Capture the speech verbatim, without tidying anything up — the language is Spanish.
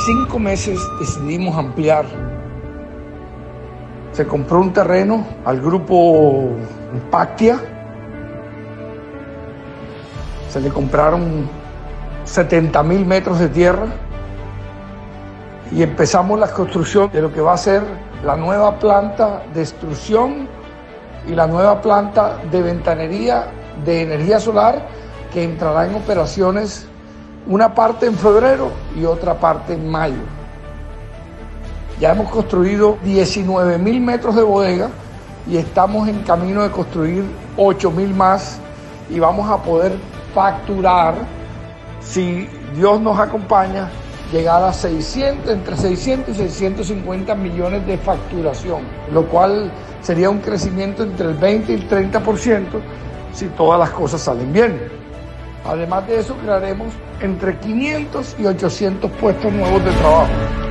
cinco meses decidimos ampliar. Se compró un terreno al grupo Pactia. Se le compraron setenta mil metros de tierra y empezamos la construcción de lo que va a ser la nueva planta de extrusión y la nueva planta de ventanería de energía solar que entrará en operaciones una parte en febrero y otra parte en mayo. Ya hemos construido diecinueve mil metros de bodega y estamos en camino de construir ocho mil más y vamos a poder facturar, si Dios nos acompaña, llegar a seiscientos, entre seiscientos y seiscientos cincuenta millones de facturación, lo cual sería un crecimiento entre el veinte y el treinta por ciento si todas las cosas salen bien. Además de eso, crearemos entre quinientos y ochocientos puestos nuevos de trabajo.